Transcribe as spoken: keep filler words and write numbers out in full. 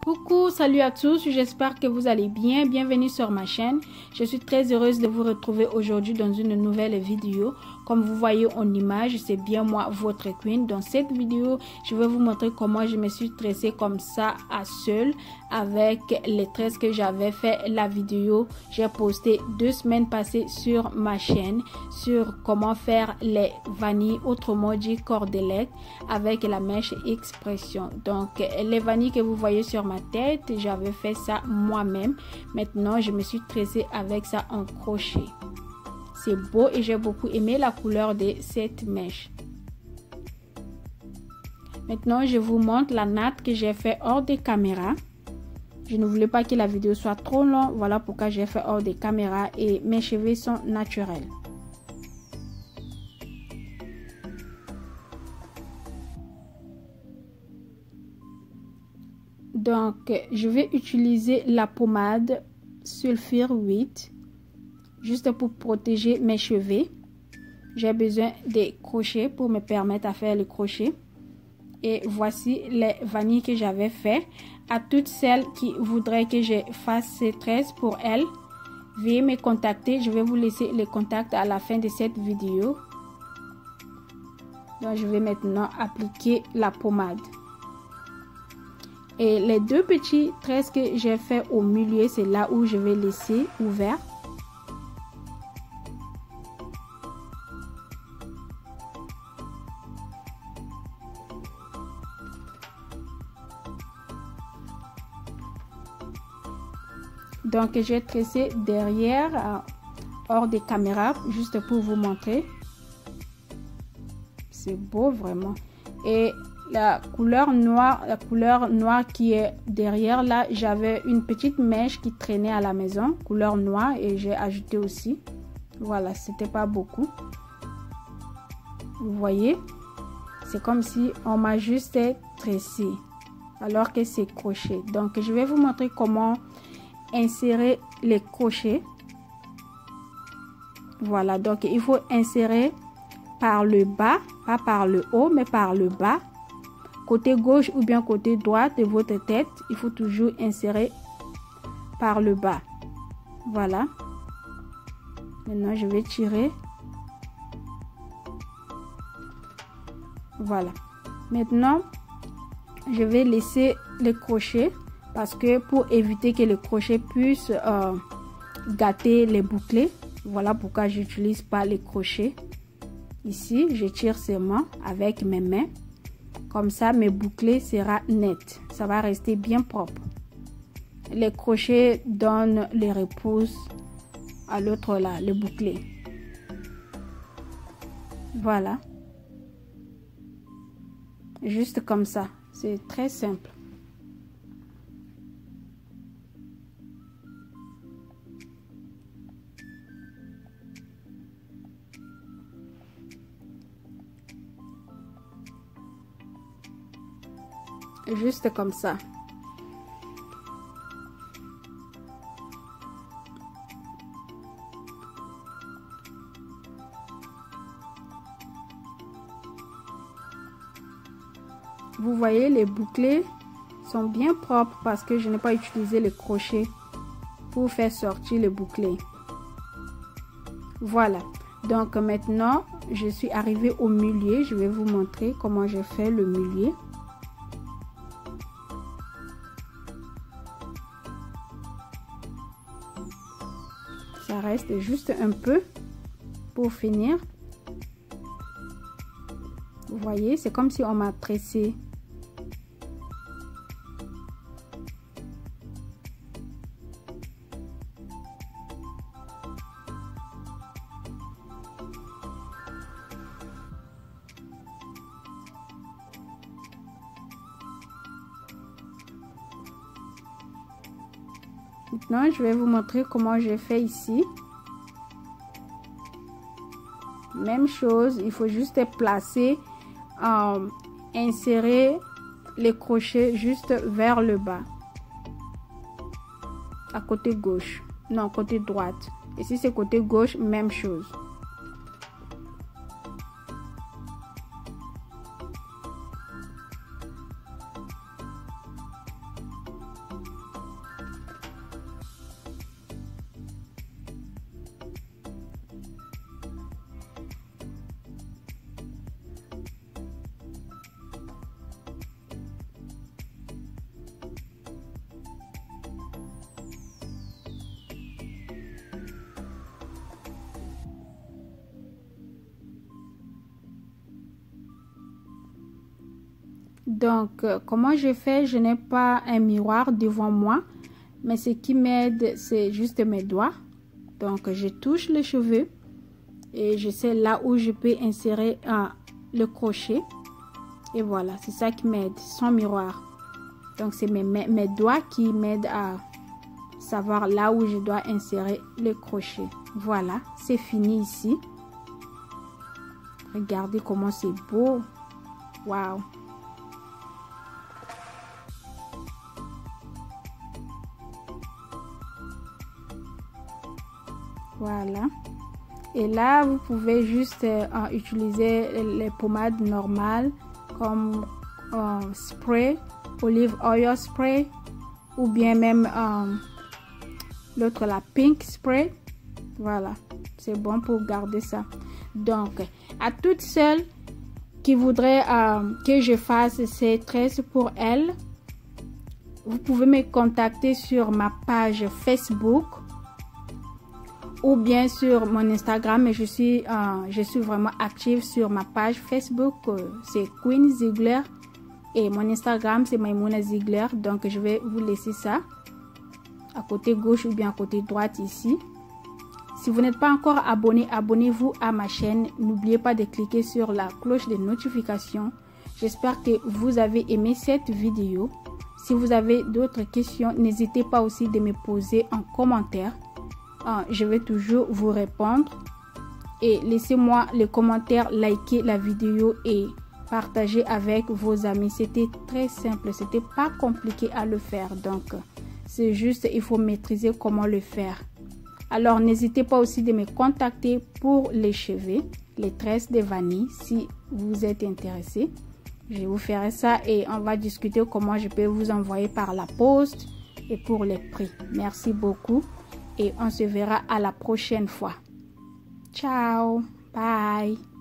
Coucou, salut à tous, j'espère que vous allez bien, bienvenue sur ma chaîne. Je suis très heureuse de vous retrouver aujourd'hui dans une nouvelle vidéo. Comme vous voyez en image, c'est bien moi, votre queen. Dans cette vidéo, je vais vous montrer comment je me suis tressée comme ça à seule avec les tresses que j'avais fait. La vidéo, j'ai posté deux semaines passées sur ma chaîne sur comment faire les vanilles, autrement dit cordelettes, avec la mèche expression. Donc, les vanilles que vous voyez sur ma tête, j'avais fait ça moi-même. Maintenant, je me suis tressée avec ça en crochet. C'est beau et j'ai beaucoup aimé la couleur de cette mèche. Maintenant, je vous montre la natte que j'ai fait hors de caméra. Je ne voulais pas que la vidéo soit trop longue. Voilà pourquoi j'ai fait hors de caméra et mes cheveux sont naturels. Donc, je vais utiliser la pommade Sulfure huit. Juste pour protéger mes cheveux. J'ai besoin des crochets pour me permettre à faire le crochet. Et voici les vanilles que j'avais fait. À toutes celles qui voudraient que je fasse ces tresses pour elles, veuillez me contacter. Je vais vous laisser les contacts à la fin de cette vidéo. Donc, je vais maintenant appliquer la pommade. Et les deux petits tresses que j'ai fait au milieu, c'est là où je vais laisser ouvert. Donc, j'ai tressé derrière, euh, hors des caméras, juste pour vous montrer. C'est beau, vraiment. Et la couleur noire, la couleur noire qui est derrière, là, j'avais une petite mèche qui traînait à la maison, couleur noire, et j'ai ajouté aussi. Voilà, c'était pas beaucoup. Vous voyez? C'est comme si on m'a juste tressé, alors que c'est crochet. Donc, je vais vous montrer comment insérer les crochets. Voilà, donc il faut insérer par le bas, pas par le haut, mais par le bas, côté gauche ou bien côté droit de votre tête. Il faut toujours insérer par le bas. Voilà. Maintenant, je vais tirer. Voilà. Maintenant, je vais laisser les crochets. Parce que pour éviter que le crochet puisse euh, gâter les bouclés, voilà pourquoi j'utilise pas les crochets. Ici, je tire seulement avec mes mains. Comme ça, mes bouclés sera net. Ça va rester bien propre. Les crochets donnent les repousses à l'autre là, le bouclé. Voilà. Juste comme ça. C'est très simple. Juste comme ça. Vous voyez, les bouclés sont bien propres parce que je n'ai pas utilisé le crochet pour faire sortir les bouclés. Voilà. Donc maintenant, je suis arrivée au milieu. Je vais vous montrer comment je fais le milieu. Ça reste juste un peu pour finir. Vous voyez, c'est comme si on m'a tressé. Maintenant, je vais vous montrer comment j'ai fait ici. Même chose, il faut juste placer, euh, insérer les crochets juste vers le bas. À côté gauche. Non, côté droite. Et si c'est côté gauche, même chose. Donc, euh, comment je fais? Je n'ai pas un miroir devant moi, mais ce qui m'aide, c'est juste mes doigts. Donc, je touche les cheveux et je sais là où je peux insérer euh, le crochet. Et voilà, c'est ça qui m'aide, sans miroir. Donc, c'est mes, mes, mes doigts qui m'aident à savoir là où je dois insérer le crochet. Voilà, c'est fini ici. Regardez comment c'est beau. Waouh! Voilà. Et là, vous pouvez juste euh, utiliser les pommades normales comme euh, spray, olive oil spray, ou bien même euh, l'autre, la pink spray. Voilà, c'est bon pour garder ça. Donc, à toutes celles qui voudraient euh, que je fasse ces tresses pour elles, vous pouvez me contacter sur ma page Facebook ou bien sur mon Instagram. Je suis, euh, je suis vraiment active sur ma page Facebook, euh, c'est Queen Ziegler, et mon Instagram c'est Maimouna Ziegler. Donc je vais vous laisser ça à côté gauche ou bien à côté droite ici. Si vous n'êtes pas encore abonné, abonnez-vous à ma chaîne. N'oubliez pas de cliquer sur la cloche de notification. J'espère que vous avez aimé cette vidéo. Si vous avez d'autres questions, n'hésitez pas aussi de me poser en commentaire. Euh, je vais toujours vous répondre. Et laissez-moi les commentaires, likez la vidéo et partagez avec vos amis. C'était très simple, c'était pas compliqué à le faire. Donc, c'est juste, il faut maîtriser comment le faire. Alors, n'hésitez pas aussi de me contacter pour les cheveux, les tresses de vanille, si vous êtes intéressé. Je vous ferai ça et on va discuter comment je peux vous envoyer par la poste et pour les prix. Merci beaucoup et on se verra à la prochaine fois. Ciao, bye.